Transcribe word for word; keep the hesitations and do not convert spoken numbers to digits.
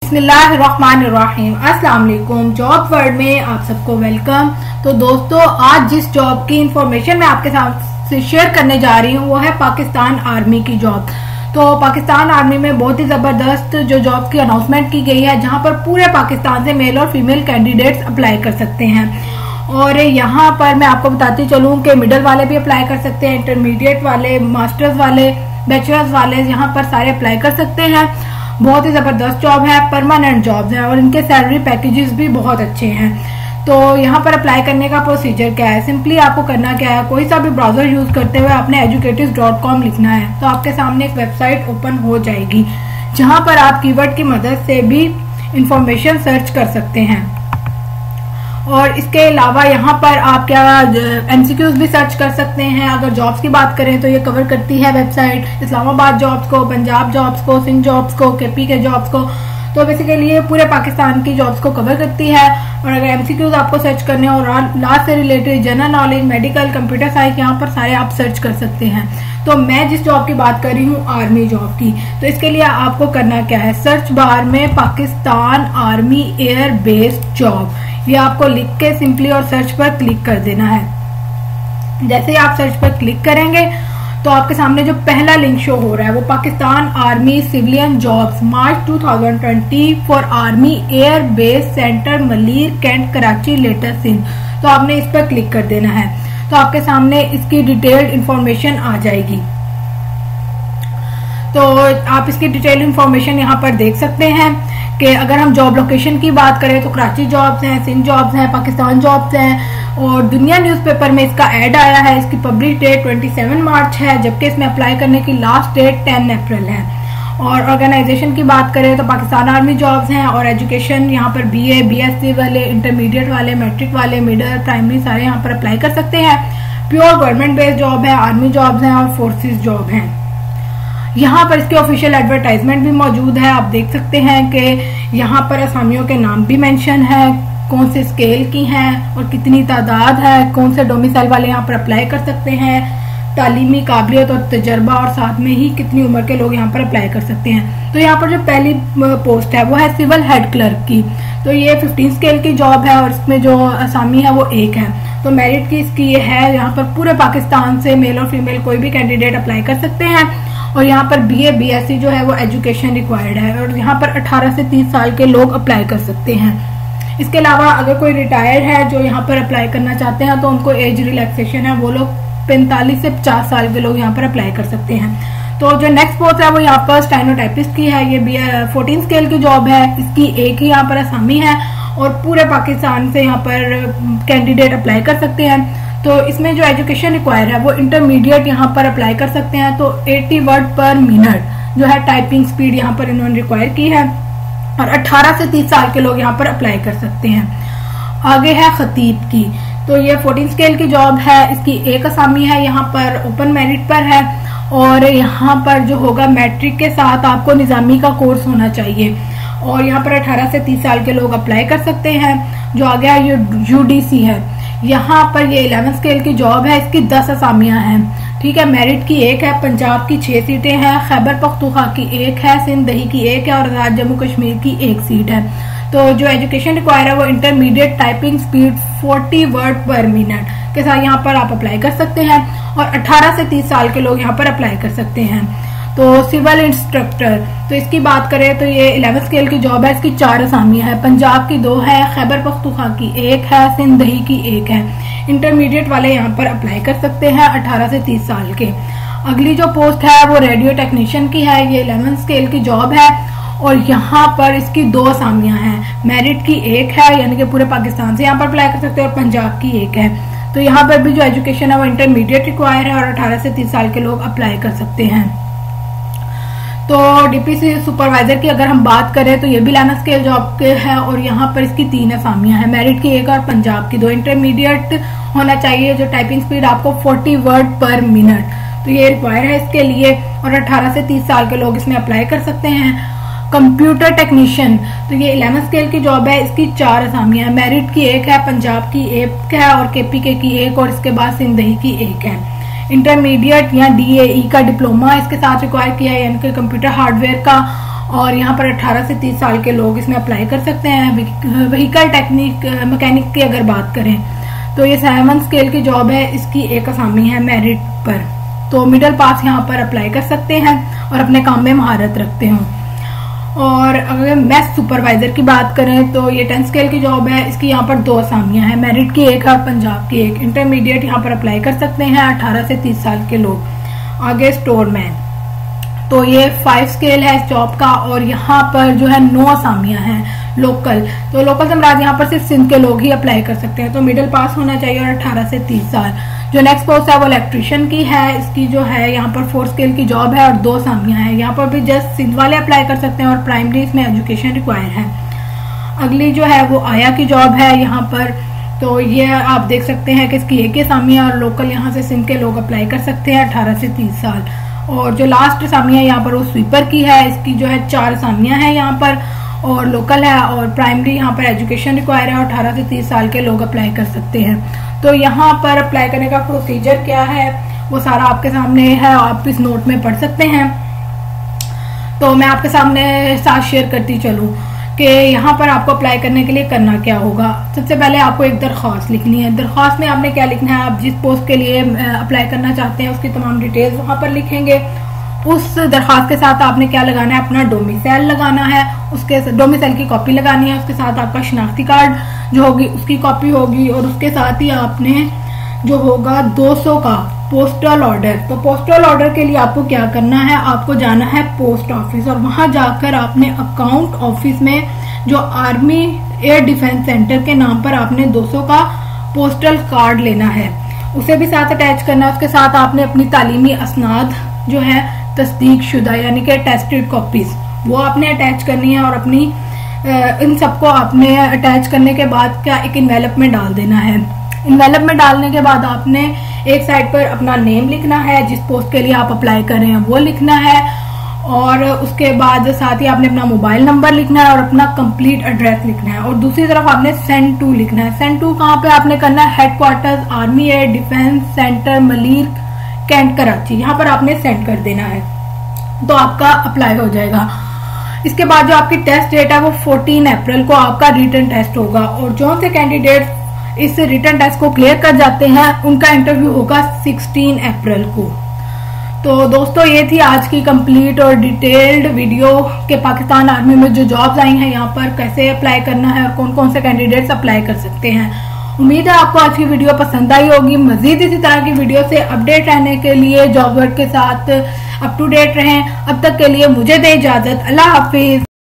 बिस्मिल्लाहिर्रहमानिर्रहीम। अस्सलाम वालेकुम। जॉब वर्ल्ड में आप सबको वेलकम। तो दोस्तों, आज जिस जॉब की इंफॉर्मेशन मैं आपके साथ शेयर करने जा रही हूँ वो है पाकिस्तान आर्मी की जॉब। तो पाकिस्तान आर्मी में बहुत ही जबरदस्त जो जॉब की अनाउंसमेंट की गई है, जहाँ पर पूरे पाकिस्तान से मेल और फीमेल कैंडिडेट्स अप्लाई कर सकते हैं। और यहाँ पर मैं आपको बताती चलूँ कि मिडिल वाले भी अप्लाई कर सकते हैं, इंटरमीडिएट वाले, मास्टर्स वाले, बैचलर्स वाले यहाँ पर सारे अप्लाई कर सकते हैं। बहुत ही जबरदस्त जॉब है, परमानेंट जॉब्स हैं और इनके सैलरी पैकेजेस भी बहुत अच्छे हैं। तो यहाँ पर अप्लाई करने का प्रोसीजर क्या है? सिंपली आपको करना क्या है, कोई सा भी ब्राउजर यूज करते हुए आपने एजुकेटिव डॉट कॉम लिखना है। तो आपके सामने एक वेबसाइट ओपन हो जाएगी जहाँ पर आप कीवर्ड की मदद से भी इंफॉर्मेशन सर्च कर सकते हैं। और इसके अलावा यहाँ पर आप क्या एमसीक्यूज भी सर्च कर सकते हैं। अगर जॉब्स की बात करें तो ये कवर करती है वेबसाइट इस्लामाबाद जॉब्स को, पंजाब जॉब्स को, सिंध जॉब्स को, केपी के जॉब्स को। तो बेसिकली ये पूरे पाकिस्तान की जॉब्स को कवर करती है। और अगर एमसीक्यूज आपको सर्च करने और लॉ से related, general knowledge, medical, computer science, यहाँ पर सारे आप सर्च कर सकते हैं। तो मैं जिस जॉब की बात कर रही हूँ आर्मी जॉब की, तो इसके लिए आपको करना क्या है, सर्च बार में Pakistan army air based job, ये आपको लिख के सिंपली और सर्च पर क्लिक कर देना है। जैसे ही आप सर्च पर क्लिक करेंगे तो आपके सामने जो पहला लिंक शो हो रहा है वो Pakistan army civilian jobs March two thousand twenty four army air base centre Malir cantt Karachi latest Sindh. तो आपने इस पर क्लिक कर देना है। तो आपके सामने इसकी डिटेल्ड इंफॉर्मेशन आ जाएगी। तो आप इसकी डिटेल इंफॉर्मेशन यहाँ पर देख सकते हैं कि अगर हम जॉब लोकेशन की बात करें तो कराची जॉब्स हैं, सिंध जॉब्स हैं, पाकिस्तान जॉब्स हैं। और दुनिया न्यूज़पेपर में इसका ऐड आया है। इसकी पब्लिश डेट सत्ताईस मार्च है, जबकि इसमें अप्लाई करने की लास्ट डेट दस अप्रैल है। और ऑर्गेनाइजेशन की बात करें तो पाकिस्तान आर्मी जॉब्स हैं। और एजुकेशन यहाँ पर बीए, बीएससी वाले, इंटरमीडिएट वाले, मैट्रिक वाले, मिडिल, प्राइमरी सारे यहाँ पर अप्लाई कर सकते हैं। प्योर गवर्नमेंट बेस्ड जॉब है, आर्मी जॉब्स हैं और फोर्सेज जॉब हैं। यहाँ पर इसके ऑफिशियल एडवर्टाइजमेंट भी मौजूद है। आप देख सकते हैं कि यहाँ पर असामियों के नाम भी मेंशन है, कौन से स्केल की हैं और कितनी तादाद है, कौन से डोमिसाइल वाले यहाँ पर अप्लाई कर सकते हैं, तालीमी काबिलियत और तजर्बा, और साथ में ही कितनी उम्र के लोग यहाँ पर अप्लाई कर सकते हैं। तो यहाँ पर जो पहली पोस्ट है वो है सिविल हेड क्लर्क की। तो ये पंद्रह स्केल की जॉब है और इसमें जो असामी है वो एक है। तो मेरिट की इसकी ये है, यहाँ पर पूरे पाकिस्तान से मेल और फीमेल कोई भी कैंडिडेट अप्लाई कर सकते हैं। और यहाँ पर बीए, बीएससी जो है वो एजुकेशन रिक्वायर्ड है। और यहाँ पर अठारह से तीस साल के लोग अप्लाई कर सकते हैं। इसके अलावा अगर कोई रिटायर्ड है जो यहाँ पर अप्लाई करना चाहते हैं तो उनको एज रिलैक्सेशन है, वो लोग पैंतालीस से पचास साल के लोग यहाँ पर अप्लाई कर सकते हैं। तो जो नेक्स्ट पोस्ट है वो यहाँ पर स्टाइनोटाइपिस्ट की है। ये चौदह स्केल की जॉब है। इसकी एक ही यहाँ पर असामी है और पूरे पाकिस्तान से यहाँ पर कैंडिडेट अप्लाई कर सकते हैं। तो इसमें जो एजुकेशन रिक्वायर है वो इंटरमीडिएट यहाँ पर अप्लाई कर सकते हैं। तो अस्सी वर्ड पर मिनट जो है टाइपिंग स्पीड यहाँ पर इन्होंने रिक्वायर की है। और अठारह से तीस साल के लोग यहाँ पर अप्लाई कर सकते हैं। आगे है खतीब की। तो ये चौदह स्केल की जॉब है। इसकी एक असामी है, यहाँ पर ओपन मेरिट पर है। और यहाँ पर जो होगा मैट्रिक के साथ आपको निजामी का कोर्स होना चाहिए। और यहाँ पर अठारह से तीस साल के लोग अप्लाई कर सकते हैं। जो आगे है ये यूडीसी है। यहाँ पर ये ग्यारह स्केल की जॉब है। इसकी दस असामियां हैं, ठीक है। मेरिट की एक है, पंजाब की छह सीटें हैं, खैबर पख्तूनख्वा की एक है, सिंध दही की एक है और आजाद जम्मू कश्मीर की एक सीट है। तो जो एजुकेशन रिक्वायर है वो इंटरमीडिएट टाइपिंग स्पीड चालीस वर्ड पर मिनट के साथ यहाँ पर आप अप्लाई कर सकते हैं। और अठारह से तीस साल के लोग यहाँ पर अप्लाई कर सकते हैं। तो सिविल इंस्ट्रक्टर, तो इसकी बात करें तो ये ग्यारह स्केल की जॉब है। इसकी चार असामियां है, पंजाब की दो है, खैबर पख्तूनख्वा की एक है, सिंध दही की एक है। इंटरमीडिएट वाले यहाँ पर अप्लाई कर सकते हैं अठारह से तीस साल के। अगली जो पोस्ट है वो रेडियो टेक्नीशियन की है। ये ग्यारह स्केल की जॉब है और यहाँ पर इसकी दो असामियां हैं। मेरिट की एक है, यानी कि पूरे पाकिस्तान से यहाँ पर अप्लाई कर सकते हैं, और पंजाब की एक है। तो यहाँ पर भी जो एजुकेशन है वो इंटरमीडिएट रिक्वायर है और अठारह से तीस साल के लोग अप्लाई कर सकते हैं। तो डीपीसी सुपरवाइजर की अगर हम बात करें तो ये भी ग्यारह स्केल जॉब के है और यहाँ पर इसकी तीन असामियां हैं। मेरिट की एक और पंजाब की दो। इंटरमीडिएट होना चाहिए, जो टाइपिंग स्पीड आपको चालीस वर्ड पर मिनट, तो ये रिक्वायर है इसके लिए। और अठारह से तीस साल के लोग इसमें अप्लाई कर सकते हैं। कंप्यूटर टेक्नीशियन, तो ये ग्यारह स्केल की जॉब है। इसकी चार असामियां हैं। मेरिट की एक है, पंजाब की एक है और केपी के की एक, और इसके बाद सिंध दही की एक है। इंटरमीडिएट या डीएई का डिप्लोमा इसके साथ रिक्वायर किया है, यानी कि कंप्यूटर हार्डवेयर का। और यहाँ पर अठारह से तीस साल के लोग इसमें अप्लाई कर सकते हैं। व्हीकल टेक्निक मैकेनिक की अगर बात करें तो ये सेवन स्केल की जॉब है, इसकी एक असामी है मेरिट पर, तो मिडिल पास यहाँ पर अप्लाई कर सकते हैं और अपने काम में महारत रखते हो। और अगर मैथ सुपरवाइजर की बात करें तो ये टेंथ स्केल की जॉब है, इसकी यहाँ पर दो असामियां हैं, मेरिट की एक है और पंजाब की एक। इंटरमीडिएट यहाँ पर अप्लाई कर सकते हैं अठारह से तीस साल के लोग। आगे स्टोरमैन, तो ये फाइव स्केल है इस जॉब का और यहाँ पर जो है नौ असामियां हैं। लोकल, तो लोकल से मुराद यहाँ पर सिर्फ सिंध के लोग ही अप्लाई कर सकते हैं, तो मिडिल पास होना चाहिए और अठारह से तीस साल। जो नेक्स्ट पोस्ट है वो इलेक्ट्रिशियन की है, इसकी जो है यहाँ पर फोर स्केल की जॉब है और दो असामियां हैं। यहाँ पर भी जस्ट सिंध वाले अप्लाई कर सकते हैं और प्राइमरी इसमें एजुकेशन रिक्वायर है। अगली जो है वो आया की जॉब है यहाँ पर, तो ये आप देख सकते हैं कि इसकी एक ही असामियां और लोकल यहाँ से सिंध के लोग अप्लाई कर सकते हैं अठारह से तीस साल। और जो लास्ट असामियां यहाँ पर वो स्वीपर की है, इसकी जो है चार असामियां हैं यहाँ पर और लोकल है और प्राइमरी यहाँ पर एजुकेशन रिक्वायर है और अठारह से तीस साल के लोग अप्लाई कर सकते हैं। तो यहाँ पर अप्लाई करने का प्रोसीजर क्या है वो सारा आपके सामने है, आप इस नोट में पढ़ सकते हैं। तो मैं आपके सामने साथ शेयर करती चलूँ कि यहाँ पर आपको अप्लाई करने के लिए करना क्या होगा। सबसे पहले आपको एक दरख्वास्त लिखनी है। दरख्वास्त में आपने क्या लिखना है, आप जिस पोस्ट के लिए अप्लाई करना चाहते हैं उसकी तमाम डिटेल्स वहाँ पर लिखेंगे। उस दरख्वास्त के साथ आपने क्या लगाना है, अपना डोमिसाइल लगाना है, उसके डोमिसाइल की कॉपी लगानी है, उसके साथ आपका शनाख्ती कार्ड जो होगी उसकी कॉपी होगी और उसके साथ ही आपने जो होगा दो सौ का पोस्टल ऑर्डर। तो पोस्टल ऑर्डर के लिए आपको क्या करना है, आपको जाना है पोस्ट ऑफिस और वहां जाकर आपने अकाउंट ऑफिस में जो आर्मी एयर डिफेंस सेंटर के नाम पर आपने दो सौ का पोस्टल कार्ड लेना है, उसे भी साथ अटैच करना है। उसके साथ आपने अपनी तालीमी असनाद जो है तस्दीक शुदा यानी कि टेस्टेड कॉपीज वो आपने अटैच करनी है और अपनी इन सबको आपने अटैच करने के बाद क्या एक इन्वेलप में डाल देना है। इन्वेलप में डालने के बाद आपने एक साइड पर अपना नेम लिखना है, जिस पोस्ट के लिए आप अप्लाई कर रहे हैं वो लिखना है और उसके बाद साथ ही आपने अपना मोबाइल नंबर लिखना है और अपना कंप्लीट एड्रेस लिखना है और दूसरी तरफ आपने सेंड टू लिखना है। सेंड टू कहाँ पे आपने करना है, headquarters army air defence centre Malir cantt Karachi, यहाँ पर आपने सेंड कर देना है तो आपका अप्लाई हो जाएगा। इसके बाद जो आपकी टेस्ट डेट है वो चौदह अप्रैल को आपका रिटन टेस्ट होगा और जो से कैंडिडेट इस रिटन टेस्ट को क्लियर कर जाते हैं उनका इंटरव्यू होगा सोलह अप्रैल को। तो दोस्तों ये थी आज की कंप्लीट और डिटेल्ड वीडियो के पाकिस्तान आर्मी में जो जॉब्स आई हैं यहाँ पर कैसे अप्लाई करना है और कौन कौन से कैंडिडेट्स अप्लाई कर सकते हैं। उम्मीद है आपको आज की वीडियो पसंद आई होगी। मजीद इसी तरह की वीडियो से अपडेट रहने के लिए जॉब वर्क के साथ अप टू डेट रहें। अब तक के लिए मुझे दे इजाजत, अल्लाह हाफिज।